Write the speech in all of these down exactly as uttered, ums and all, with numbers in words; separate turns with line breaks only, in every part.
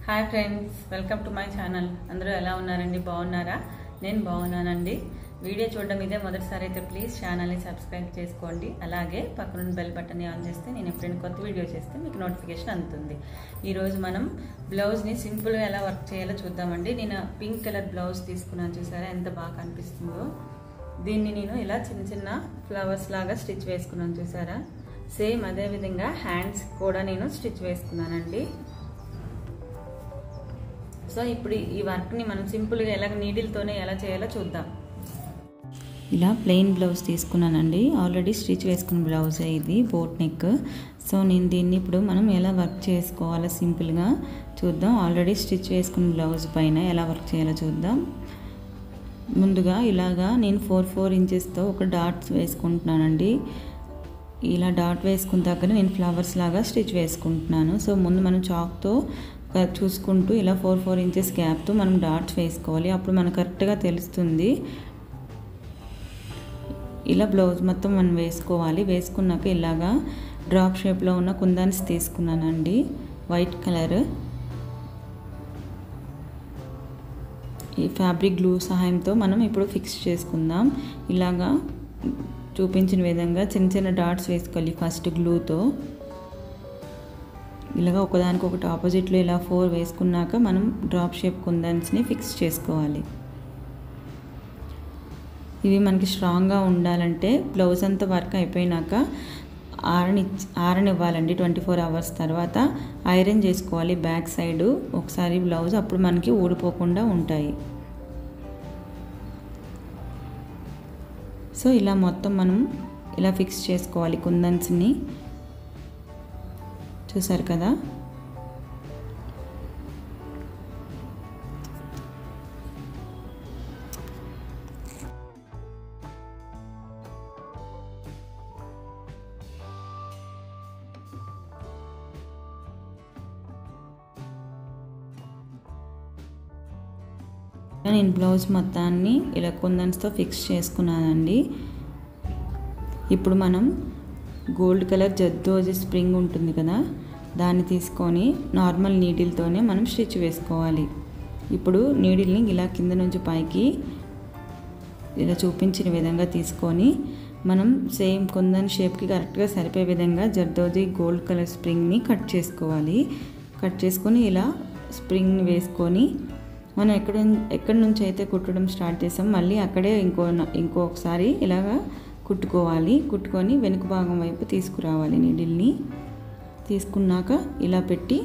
Hi friends, welcome to my channel. అందరూ ఎలా ఉన్నారండి? బాగున్నారా? నేను బాగున్నానండి. వీడియో చూడడం ఇదే మొదటిసారి అయితే ప్లీజ్ ఛానల్ని సబ్స్క్రైబ్ చేసుకోండి. అలాగే పక్కన బెల్ బటన్ని ఆన్ చేస్తే నేను ఎప్పుడైనా కొత్త వీడియో చేస్తే మీకు నోటిఫికేషన్ అందుతుంది. ఈరోజు మనం బ్లౌజ్ని సింపుల్గా ఎలా వర్క్ చేయాలో చూద్దామండి. నేను పింక్ కలర్ బ్లౌజ్ తీసుకున్నాను, చూసారా ఎంత బాగా కనిపిస్తుందో. దీన్ని నేను ఇలా చిన్న చిన్న ఫ్లవర్స్ లాగా స్టిచ్ వేసుకున్నాను, చూసారా. సేమ్ అదే విధంగా హ్యాండ్స్ కూడా నేను స్టిచ్ వేసుకున్నానండి. సో ఇప్పుడు ఈ వర్క్ని మనం సింపుల్గా ఎలా నీడిల్తోనే ఎలా చేయాలో చూద్దాం. ఇలా ప్లెయిన్ బ్లౌజ్ తీసుకున్నానండి. ఆల్రెడీ స్టిచ్ వేసుకున్న బ్లౌజ్ ఇది, బోట్ నెక్. సో నేను దీన్ని ఇప్పుడు మనం ఎలా వర్క్ చేసుకోవాలో సింపుల్గా చూద్దాం. ఆల్రెడీ స్టిచ్ వేసుకున్న బ్లౌజ్ పైన ఎలా వర్క్ చేయాలో చూద్దాం. ముందుగా ఇలాగా నేను ఫోర్ ఫోర్ ఇంచెస్తో ఒక డాట్స్ వేసుకుంటున్నానండి. ఇలా డాట్ వేసుకున్న దగ్గర నేను ఫ్లవర్స్ లాగా స్టిచ్ వేసుకుంటున్నాను. సో ముందు మనం చాక్తో చూసుకుంటూ ఇలా ఫోర్ ఫోర్ ఇంచెస్ గ్యాప్తో మనం డాట్స్ వేసుకోవాలి. అప్పుడు మనకు కరెక్ట్గా తెలుస్తుంది. ఇలా బ్లౌజ్ మొత్తం మనం వేసుకోవాలి. వేసుకున్నాక ఇలాగా డ్రాప్ షేప్లో ఉన్న కుందన్స్ తీసుకున్నానండి, వైట్ కలర్. ఈ ఫ్యాబ్రిక్ గ్లూ సహాయంతో మనం ఇప్పుడు ఫిక్స్ చేసుకుందాం. ఇలాగా చూపించిన విధంగా చిన్న చిన్న డాట్స్ వేసుకోవాలి ఫస్ట్ గ్లూతో. ఇలాగా ఒకదానికి ఒకటి ఆపోజిట్లో ఇలా ఫోర్ వేసుకున్నాక మనం డ్రాప్ షేప్ కుందన్స్ని ఫిక్స్ చేసుకోవాలి. ఇవి మనకి స్ట్రాంగ్గా ఉండాలంటే బ్లౌజ్ అంతా వర్క్ అయిపోయినాక ఆరని ఆరనివ్వాలండి. ట్వంటీ ఫోర్ అవర్స్ తర్వాత ఐరన్ చేసుకోవాలి బ్యాక్ సైడ్ ఒకసారి బ్లౌజ్, అప్పుడు మనకి ఊడిపోకుండా ఉంటాయి. సో ఇలా మొత్తం మనం ఇలా ఫిక్స్ చేసుకోవాలి కుందన్స్ని, చూసారు కదా. నేను బ్లౌజ్ మొత్తాన్ని ఇలా కుందన్స్తో ఫిక్స్ చేసుకున్నానండి. ఇప్పుడు మనం గోల్డ్ కలర్ జర్దోజీ స్ప్రింగ్ ఉంటుంది కదా, దాన్ని తీసుకొని నార్మల్ నీడిల్తోనే మనం స్టిచ్ వేసుకోవాలి. ఇప్పుడు నీడిల్ని ఇలా కింద నుంచి పైకి ఇలా చూపించిన విధంగా తీసుకొని మనం సేమ్ కుందన్ షేప్కి కరెక్ట్గా సరిపోయే విధంగా జర్దోజీ గోల్డ్ కలర్ స్ప్రింగ్ని కట్ చేసుకోవాలి. కట్ చేసుకొని ఇలా స్ప్రింగ్ని వేసుకొని మనం ఎక్కడ ఎక్కడి నుంచి అయితే కుట్టడం స్టార్ట్ చేసాం మళ్ళీ అక్కడే ఇంకో ఇంకొకసారి ఇలాగా కుట్టుకోవాలి. కుట్టుకొని వెనుక భాగం వైపు తీసుకురావాలి. నీడిల్ని తీసుకున్నాక ఇలా పెట్టి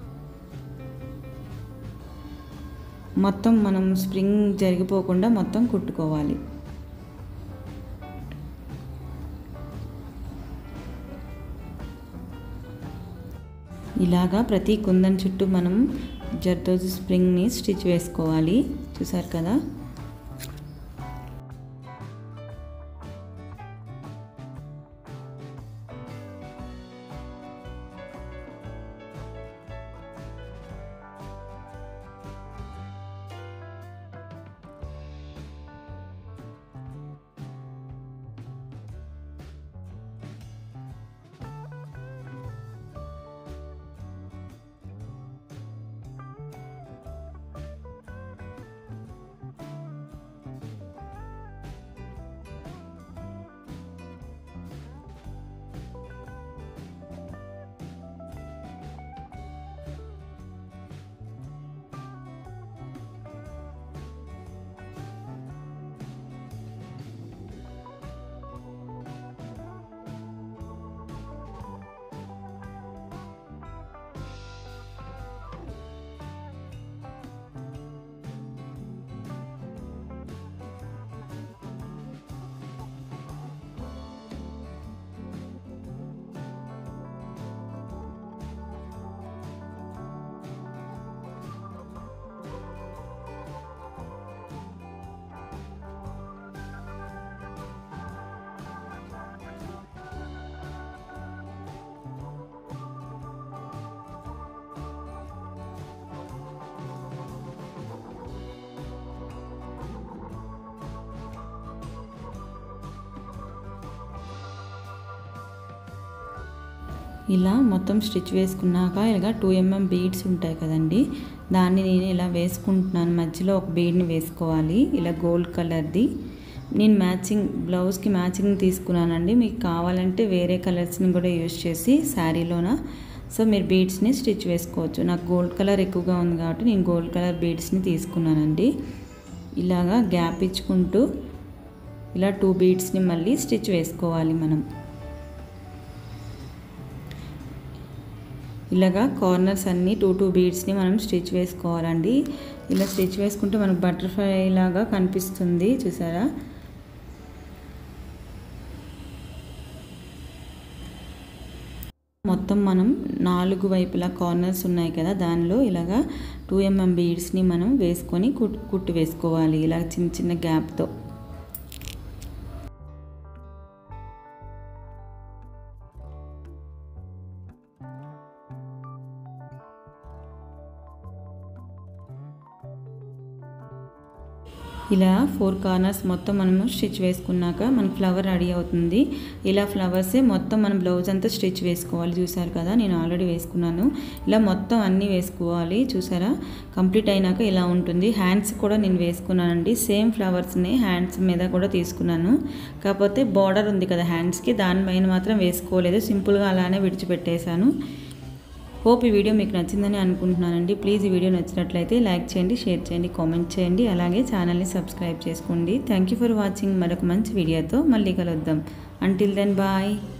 మొత్తం మనం స్ప్రింగ్ జరిగిపోకుండా మొత్తం కుట్టుకోవాలి. ఇలాగా ప్రతి కుందన్ చుట్టూ మనం జర్దోజీ స్ప్రింగ్ని స్టిచ్ వేసుకోవాలి, చూసారు కదా. ఇలా మొత్తం స్టిచ్ వేసుకున్నాక ఇలా టూ ఎంఎం బీడ్స్ ఉంటాయి కదండి, దాన్ని నేను ఇలా వేసుకుంటున్నాను. మధ్యలో ఒక బీడ్ని వేసుకోవాలి, ఇలా గోల్డ్ కలర్ది. నేను మ్యాచింగ్ బ్లౌజ్కి మ్యాచింగ్ తీసుకున్నానండి. మీకు కావాలంటే వేరే కలర్స్ని కూడా యూజ్ చేసి శారీలోన సో మీరు బీడ్స్ని స్టిచ్ వేసుకోవచ్చు. నాకు గోల్డ్ కలర్ ఎక్కువగా ఉంది కాబట్టి నేను గోల్డ్ కలర్ బీడ్స్ని తీసుకున్నానండి. ఇలాగా గ్యాప్ ఇచ్చుకుంటూ ఇలా టూ బీడ్స్ని మళ్ళీ స్టిచ్ వేసుకోవాలి మనం. ఇలాగా కార్నర్స్ అన్నీ టూ టూ బీడ్స్ని మనం స్టిచ్ వేసుకోవాలండి. ఇలా స్టిచ్ వేసుకుంటే మనకు బటర్ఫ్లై లాగా కనిపిస్తుంది, చూసారా? మొత్తం మనం నాలుగు వైపులా కార్నర్స్ ఉన్నాయి కదా, దానిలో ఇలాగా టూ ఎంఎం బీడ్స్ని మనం వేసుకొని కుట్టు కుట్టు వేసుకోవాలి ఇలా చిన్న చిన్న గ్యాప్తో. ఇలా ఫోర్ కార్నర్స్ మొత్తం మనము స్టిచ్ వేసుకున్నాక మనకు ఫ్లవర్ రెడీ అవుతుంది. ఇలా ఫ్లవర్సే మొత్తం మనం బ్లౌజ్ అంతా స్టిచ్ వేసుకోవాలి. చూసారు కదా, నేను ఆల్రెడీ వేసుకున్నాను. ఇలా మొత్తం అన్నీ వేసుకోవాలి, చూసారా? కంప్లీట్ అయినాక ఇలా ఉంటుంది. హ్యాండ్స్ కూడా నేను వేసుకున్నానండి, సేమ్ ఫ్లవర్స్ని హ్యాండ్స్ మీద కూడా తీసుకున్నాను. కాకపోతే బార్డర్ ఉంది కదా హ్యాండ్స్కి, దానిపైన మాత్రం వేసుకోలేదు, సింపుల్గా అలానే విడిచిపెట్టేశాను. హోప్ ఈ వీడియో మీకు నచ్చిందని అనుకుంటున్నానండి. ప్లీజ్ ఈ వీడియో నచ్చినట్లయితే లైక్ చేయండి, షేర్ చేయండి, కామెంట్ చేయండి, అలాగే ఛానల్ని సబ్స్క్రైబ్ చేసుకోండి. Thank you for watching. మరొక మంచి వీడియోతో మళ్ళీ కలుద్దాం. Until then bye.